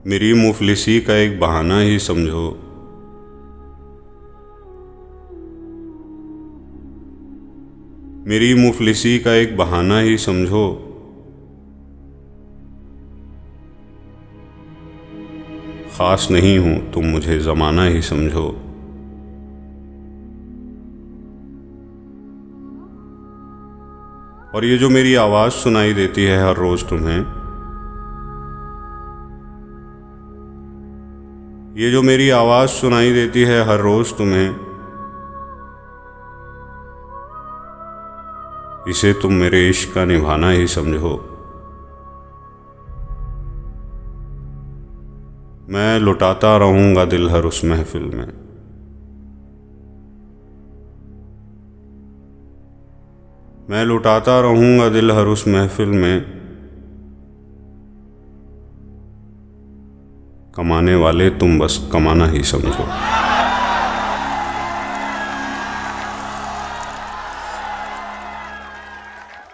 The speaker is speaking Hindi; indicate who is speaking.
Speaker 1: मेरी मुफलिसी का एक बहाना ही समझो। मेरी मुफलिसी का एक बहाना ही समझो। ख़ास नहीं हूँ तुम मुझे ज़माना ही समझो। और ये जो मेरी आवाज़ सुनाई देती है हर रोज़ तुम्हें, ये जो मेरी आवाज़ सुनाई देती है हर रोज़ तुम्हें, इसे तुम मेरे इश्क का निभाना ही समझो। मैं लुटाता रहूँगा दिल हर उस महफिल में। मैं लुटाता रहूँगा दिल हर उस महफिल में। कमाने वाले तुम बस कमाना ही समझो।